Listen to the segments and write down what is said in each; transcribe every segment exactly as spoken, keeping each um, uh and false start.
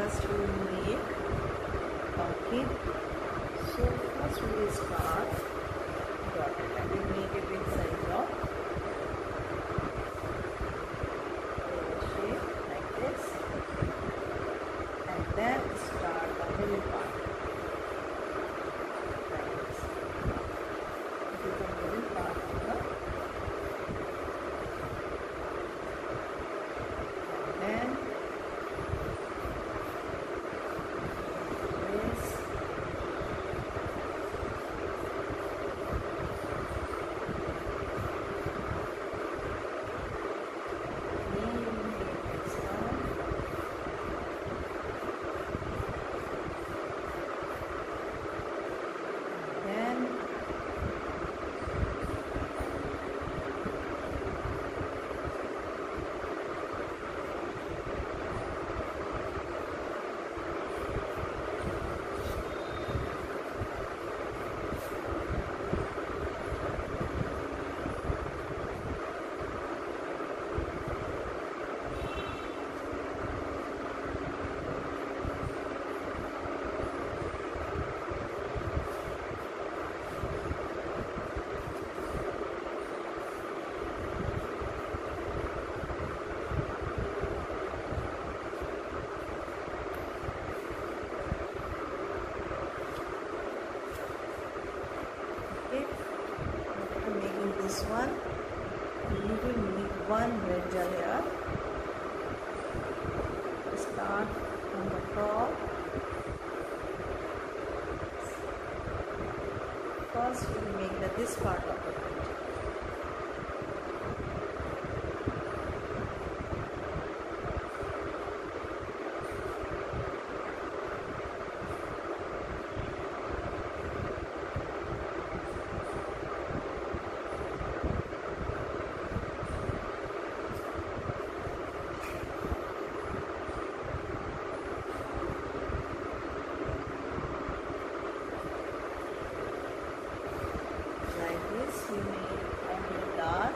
first we will make pumpkin. So first we will start dotted line. We will make a big size of shape like this, and then start the middle part like this. This is the middle part of the, and then this one, you will make one red gel here. Start from the top. First we will make the, this part of the print. You make a little dark.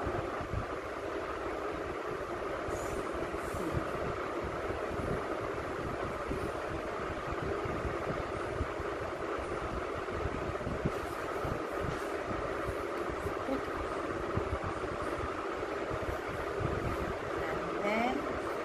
And then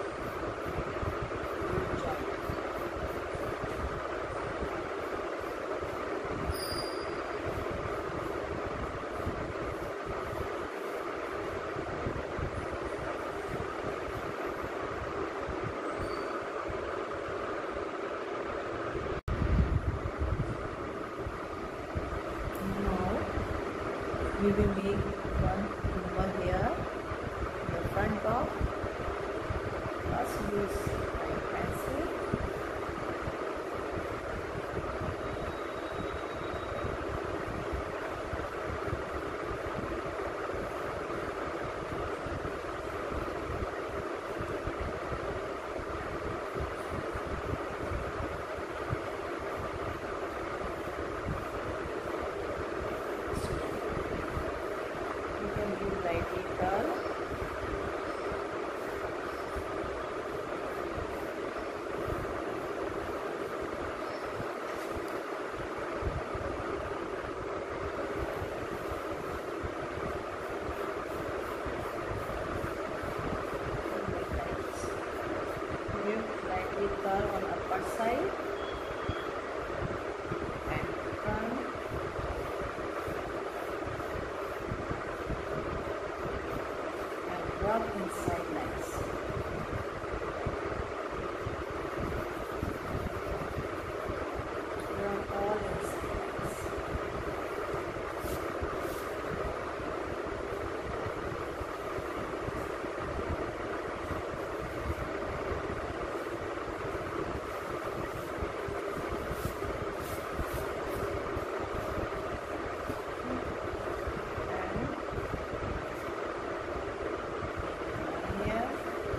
we will make one over here, the front of. First use my pencil. Lightly curl. Lightly curl on upper side and front. Rub inside lines. Rub all inside lines. And here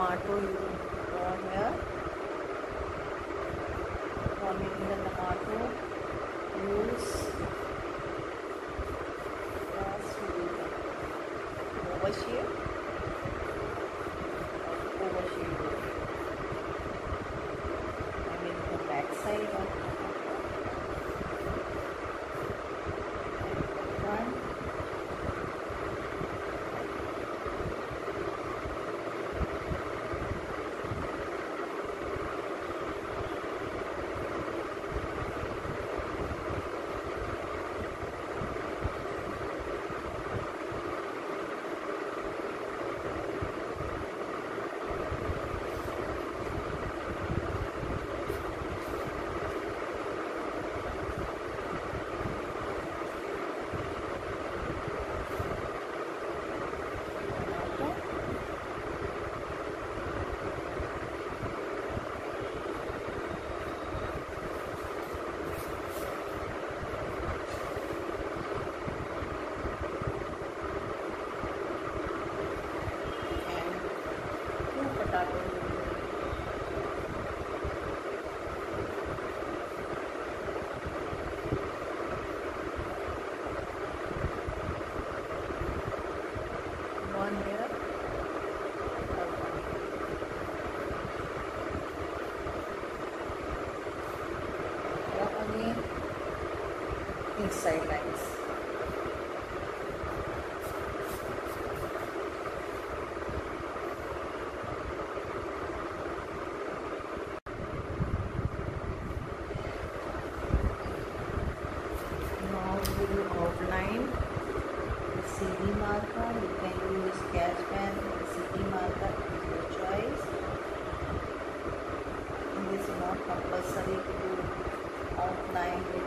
tomato you draw here. For making the tomato, use first oval shape or oval shape. I mean the back side of front. One here, again inside lines. Now we will outline the C D marker. You can use sketch pen. The C D marker is your choice. And this is not compulsory to do outline with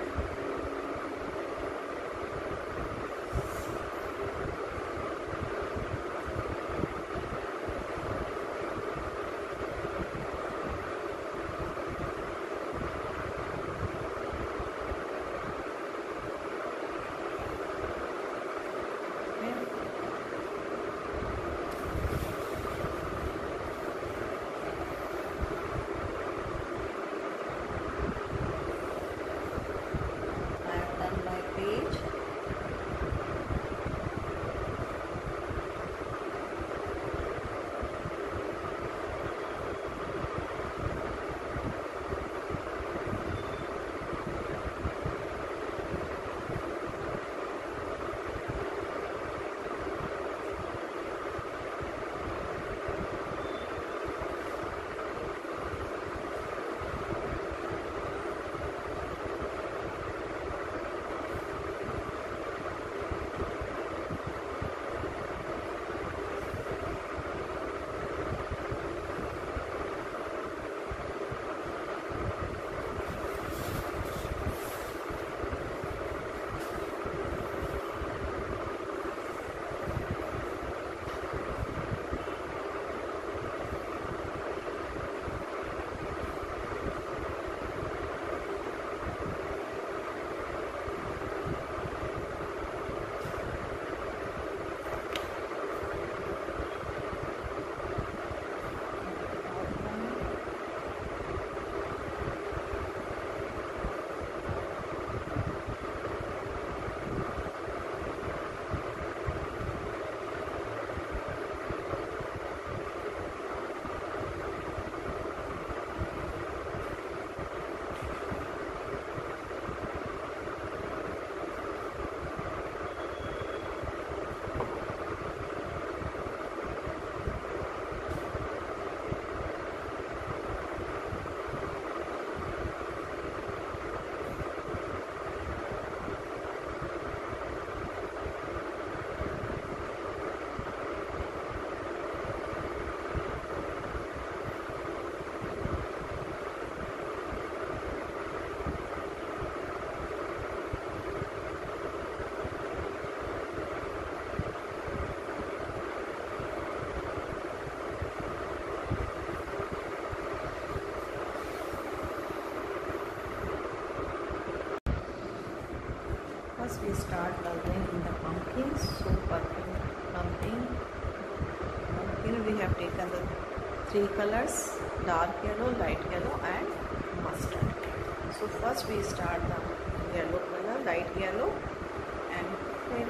First we start coloring in the pumpkin. So pumpkin, pumpkin, pumpkin we have taken the three colors: dark yellow, light yellow and mustard. So first we start the yellow color, light yellow, and fill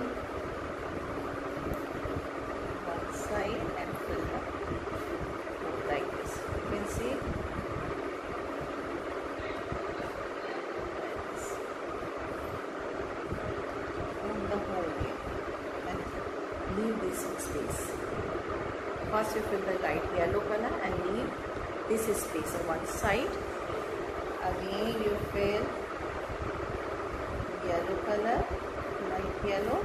one side and fill the hole like this. You can see on the hole here and leave this space. First you fill the light yellow color and leave this space on one side. Again you fill yellow color, light yellow,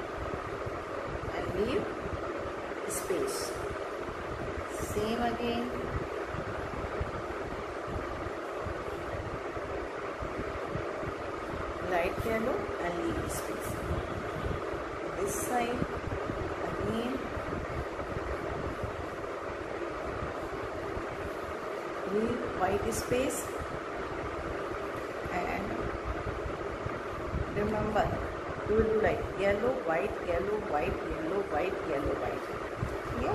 and leave space. Same again. Light yellow and leave space. This side again. Leave white space and remember you will do like yellow, white, yellow, white, yellow, white, yellow, white. Yeah.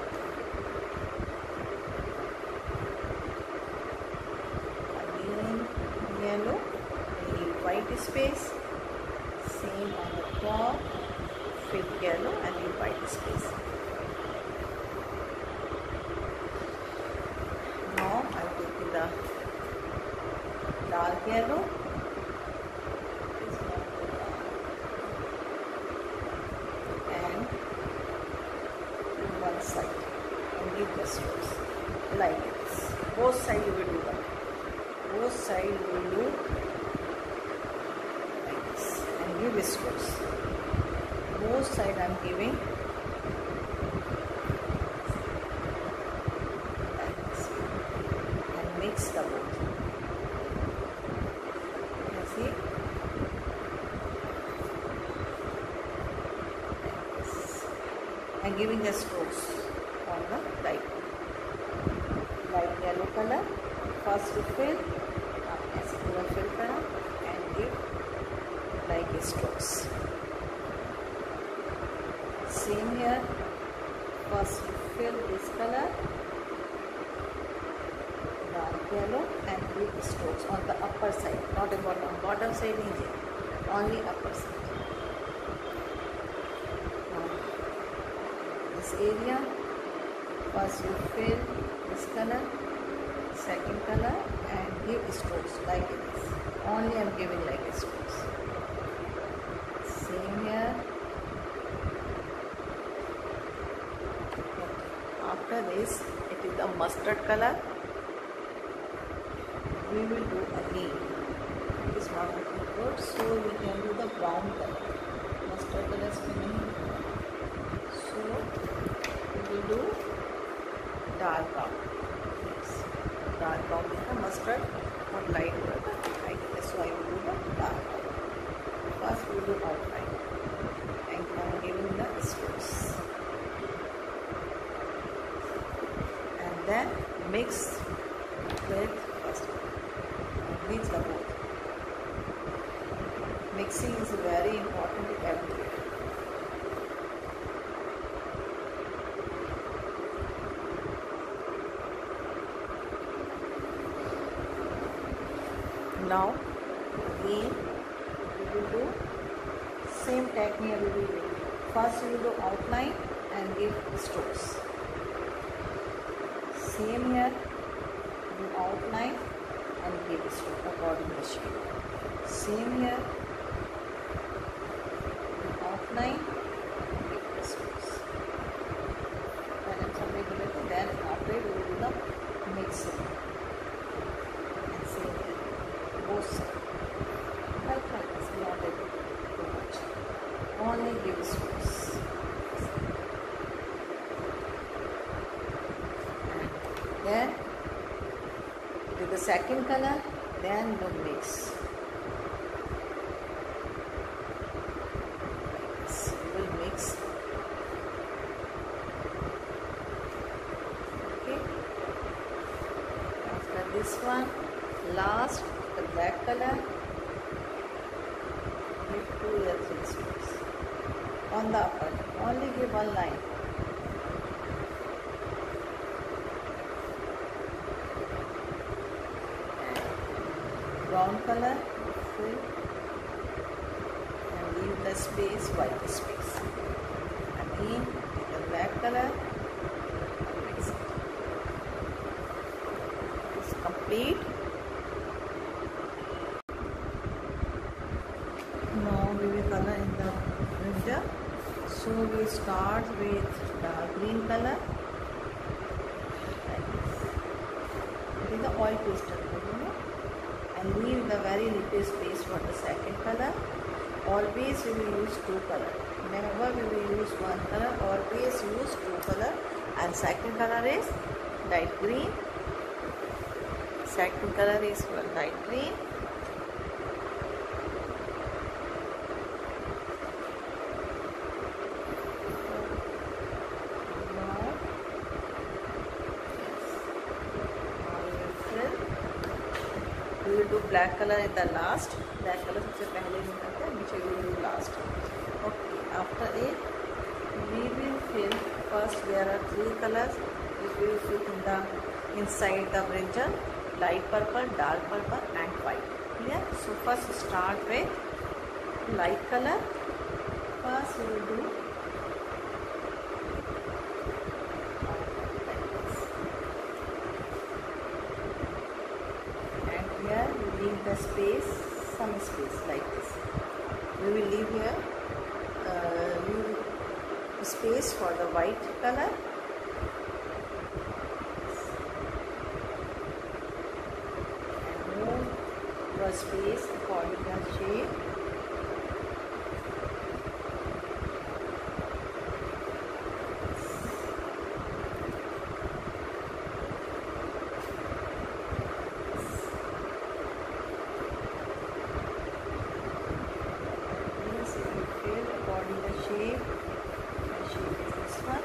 Again yellow, leave white space. Same on the top, fill yellow and leave white space. Now I am taking the dark yellow. And one side and give the strokes like this. Both sides you will do that. Both sides you will do like this and give strokes. Both sides I am giving mix the both. You see? Yes. And giving the strokes on the light. Light yellow color. First you fill, ऐसे पूरा fill करा and give like strokes. Same here. First you fill this color. Yellow and give strokes on the upper side, not the bottom. Bottom side is only upper side. Now, this area, first you fill this color, second color, and give strokes like this. Only I am giving like strokes. Same here. After this, it is the mustard color. We will do again. This one is good, so we can do the brown color. Mustard color is finished. So we will do dark brown. Yes. Dark brown is the mustard, not light color. Like this, so I will do the dark brown. First we will do outline and I am giving the strokes. And then mix with first. Mix the both. Mixing is very important everywhere. Now again we will do same technique we will do. First we will do outline and give strokes. Same here, do outline and give stroke according to the shape. Same here, do outline and give the strokes. Then after we will do the mixing. And same here, both sides. Like this, not too much. Only give strokes. Then with the second color, then the mix. Yes, we will mix. Okay. After this one, last the black color. Give two or three strokes on the upper. Only give one line. brown color, fill and leave the space, white space. Again take the black color, mix it. It's complete. Now we will color in the printer. So we start with dark green color. Like this. It is the oil pastel, you know, and leave the very little space for the second color. Always we will use two color. Never we will use one color. Always use two color. And second color is light green. Second color is light green. We will do black color in the last. Black color सबसे पहले नहीं करते हैं, नीचे we will do last. Okay. After it, we will fill. First, there are three colors. Which we will fill in the inside the brinjal: light purple, dark purple, and white. Clear? So first start with light color. First we will do here we leave the space, some space like this. We will leave here uh, leave space for the white color. And move the space according to the shape. Shape. The shape is this one.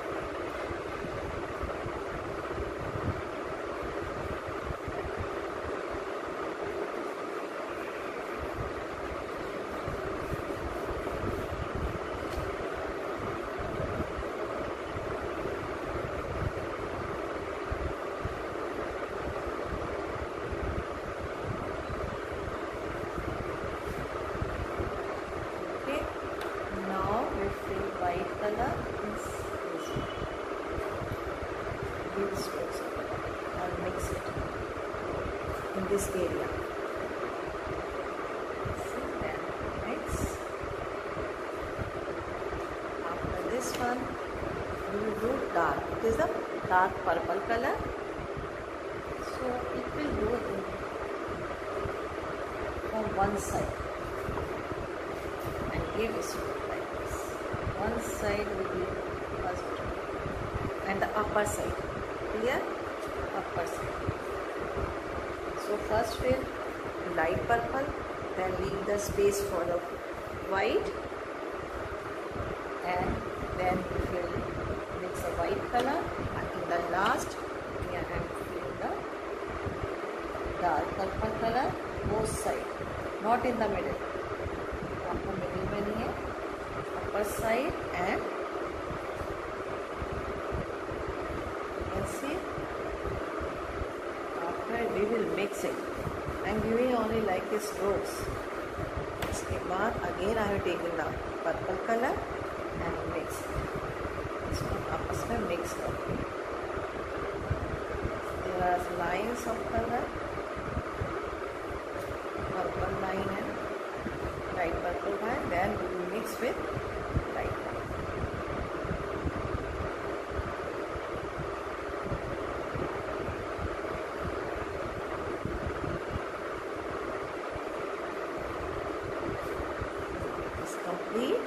White color is this one. These strokes and mix it in this area. See, then mix. After this one, we will do dark. It is a dark purple color. So it will go in on one side and give a stroke. One side will be first and the upper side. Clear? Upper side. So first fill light purple, then leave the space for the white, and then we will mix a white color, and in the last we are going to fill the dark purple color both side, not in the middle. आपको middle में नहीं है, upper side, and you can see after we will mix it. I am giving only like a strokes. इसके बाद again I have taken the purple color and mix. इसको आपस में mix करते हैं. There are lines of color, purple line and light purple line. Then we will mix with light color. It's complete.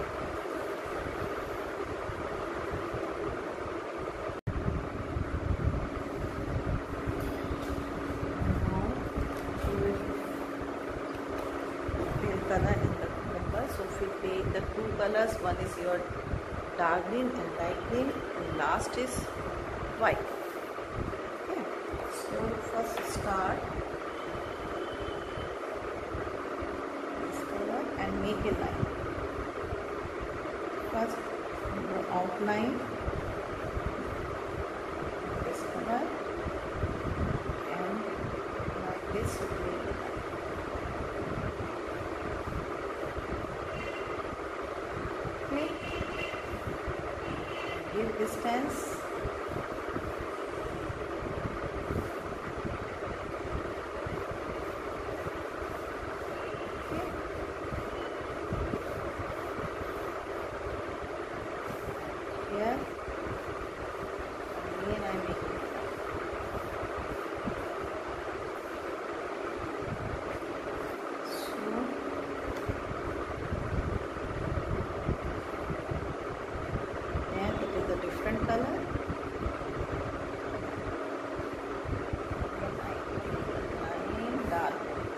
Now we will fill color in the number. So if you take the two colors, one is your dark green and light green, and last is white. Okay. So first start this color and make a line. First the outline this color, and like this you create a line. distance. Okay. Here again I am making it up. So then it is a different color. Then I take the line dark.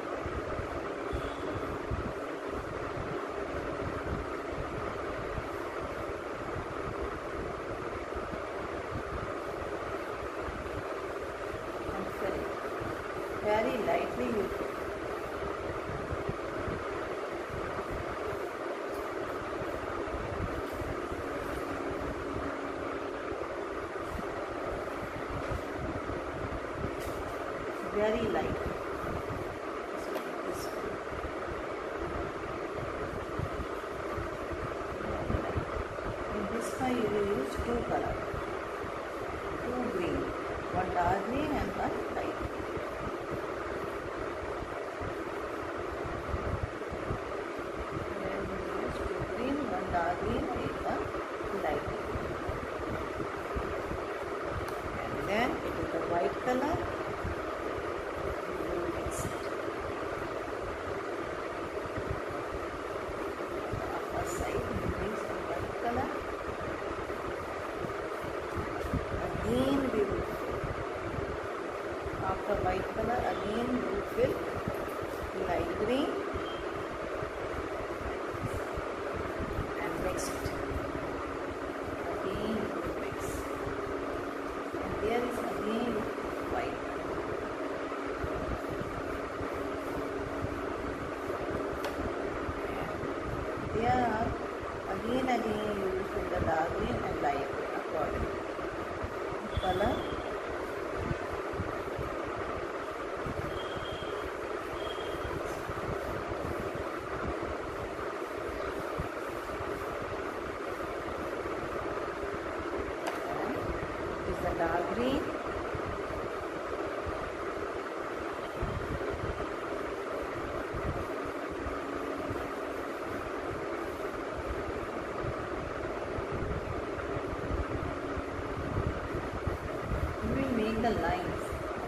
And fill it. Very lightly you fill. Very light. So this one. Very light. In this one you will use two color, two green, one dark green and one light green. Here you will use two green, one dark green and one light green. And then it is the white color. Again we will fill. After white color again we will fill light green and mix it. Again we will mix. And there is again white. And there are again again you will fill the dark green and light green according to color. And is the dark green. Make the lines.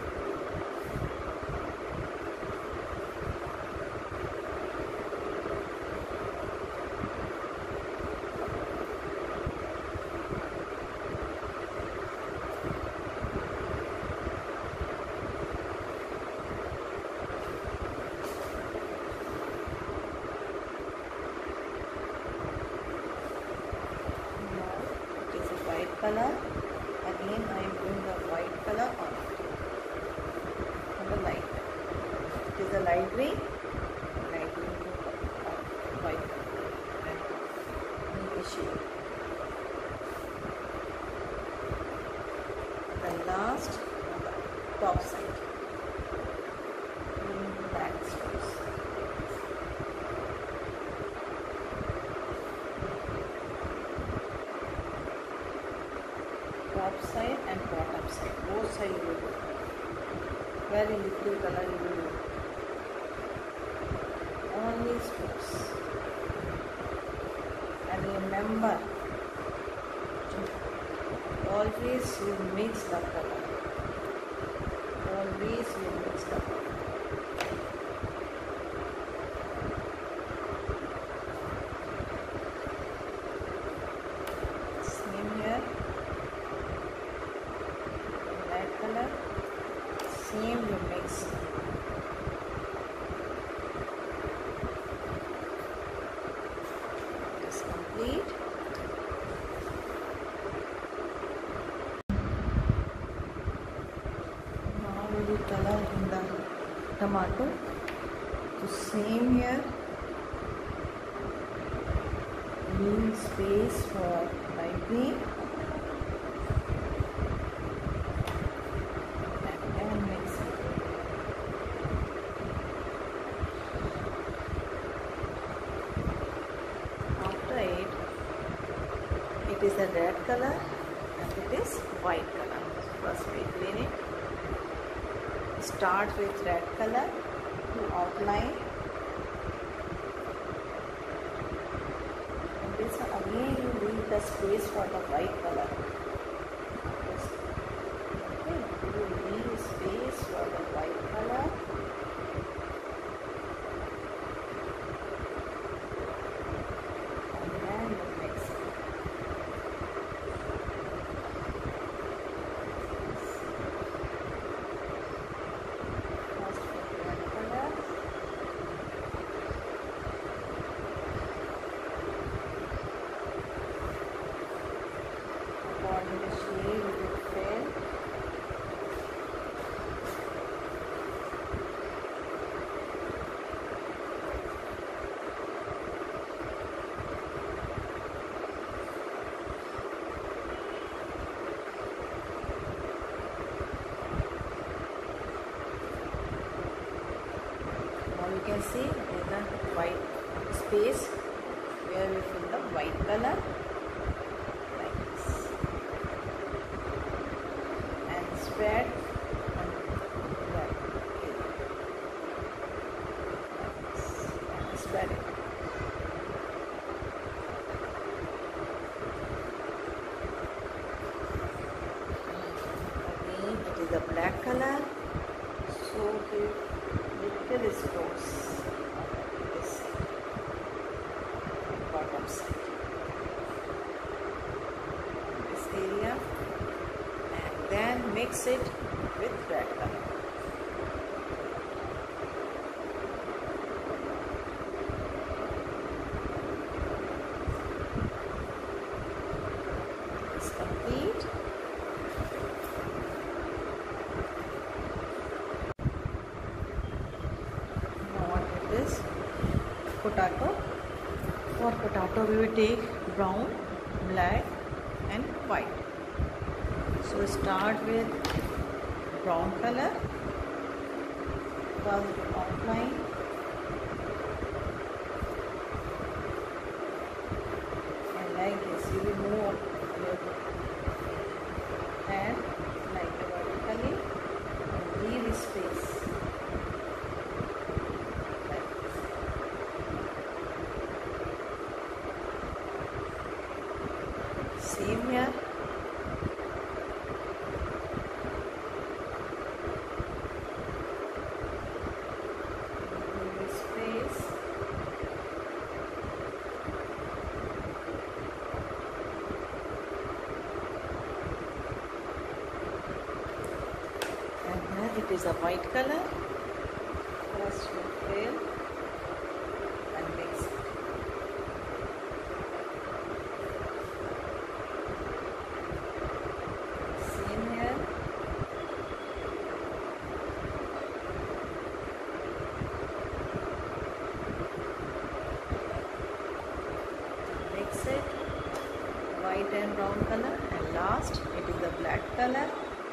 Now it is a white color. Again I am doing the white color on it. The light. It is a light green, light green to white and make a shade. The last on the top side, doing black strokes. Top side and bottom side, both sides you will do. Very little color you will do. Only strokes. And remember, always you mix the color. Always you mix the color. Same here. Black color. Same you mix. It is complete. Now we will color in the tomato. So same here. Leave space for light green. It is a red color. white color. First we clean it. Start with red color to outline. And this one again you leave the space for the white color. Okay, you leave space for the white color. You can see there is a white space where we fill the white color like this and spread on that area like this and spread it. Again it is a black color, so give little strokes on this bottom side, this area, and then mix it with red color. It's complete. Potato. For potato we will take brown, black and white. So start with brown color. First outline and like this you will move your hand like vertically and leave space. Same here. Leave space. And then it is a white color. First we fill and mix it. It white and brown color, and last it is the black color.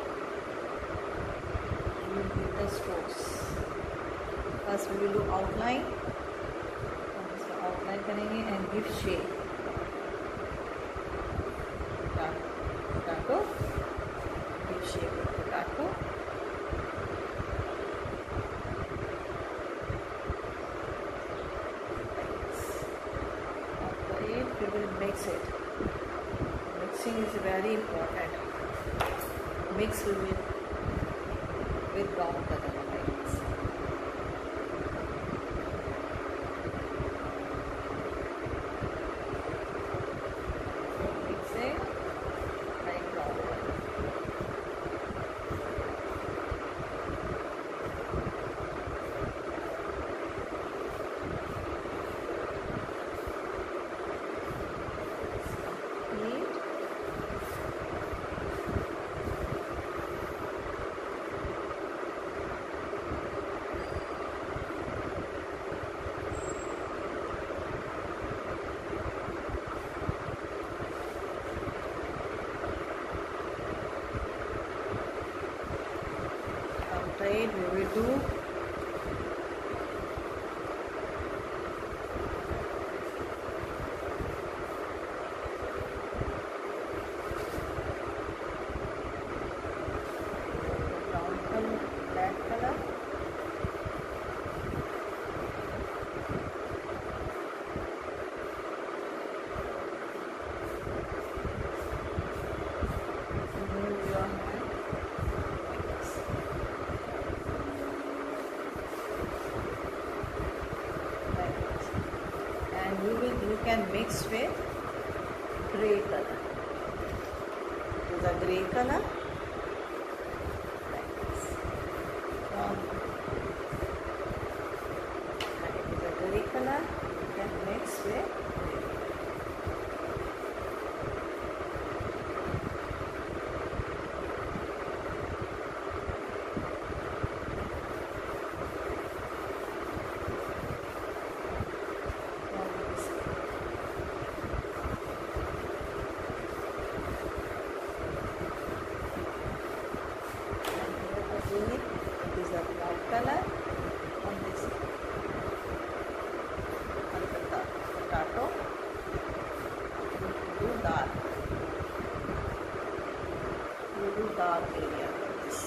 We will give the strokes. First we will do outline. Outline करेंगे and give shape. Potato. Give shape of potato. We will mix it. Mixing is very important. Mix with with brown color like this. Mix it like brown color. you will you can mix with grey color. It is a grey color like this. From and it is a grey color. You can mix with grey. It is a black color on this on the potato. You do dark. You do dark area for this.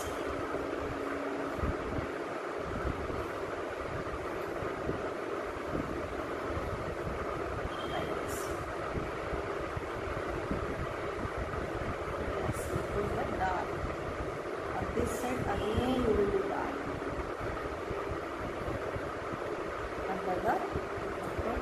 Like this. Yes, it is a dark. On this side again you will do dark. Under the okay.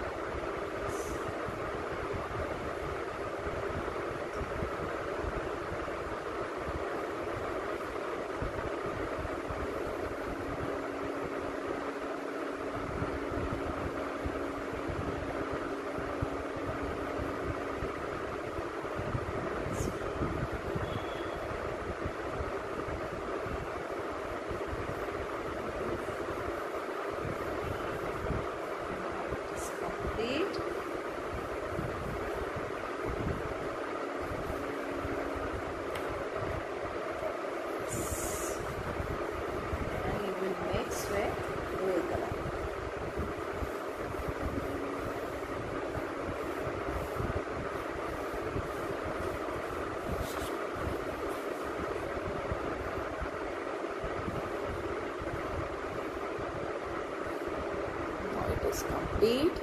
Is complete.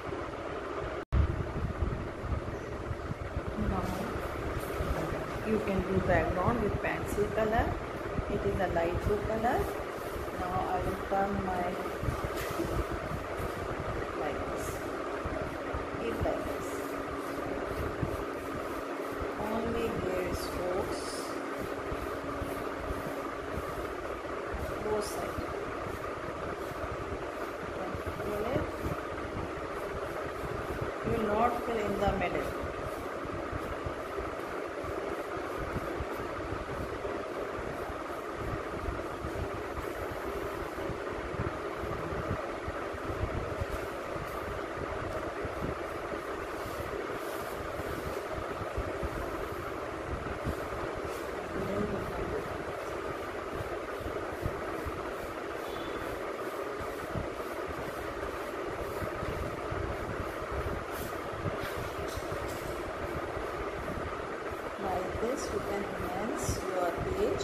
Now you can do background with pencil color. It is a light blue color. Now I will turn my like this. Keep like this. Only here strokes. Both sides. Will not fill in the middle. Like this, you can enhance your page.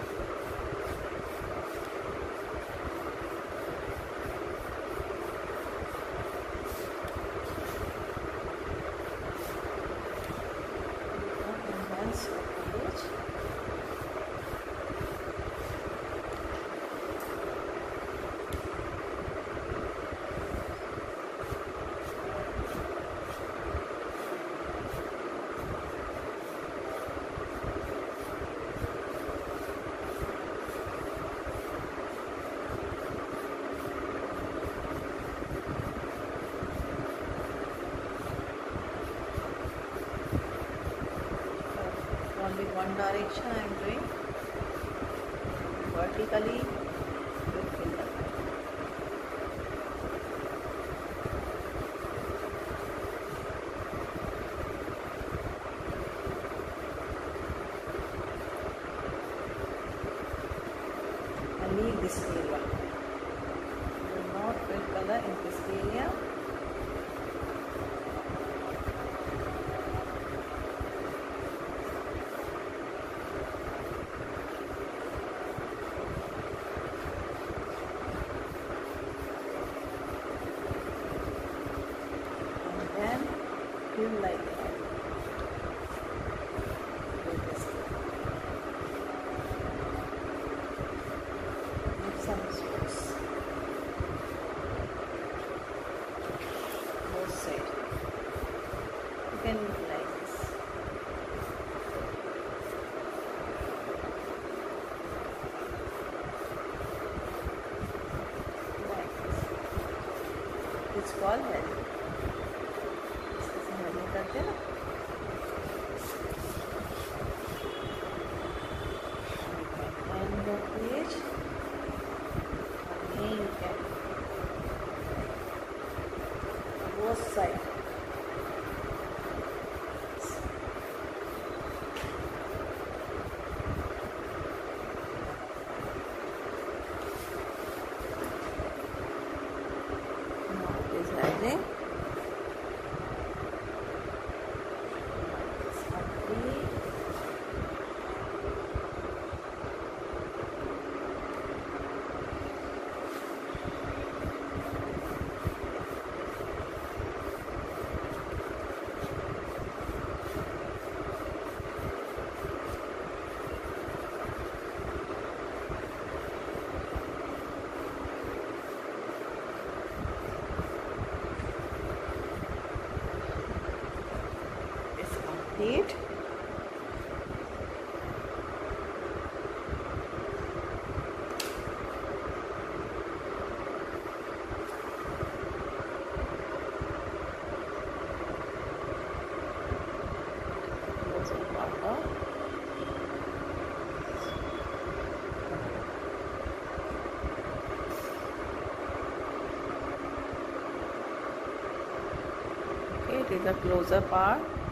You can enhance your page. Only one direction I am doing vertically with finger. And leave this area. Do not fill color in this area. Fill like that. Make some strokes. Both sides. It's called healthy. इससे healthy करते हैं ना. And the page. Again you can. Both sides. Rising. Complete. Okay, it is a closer part.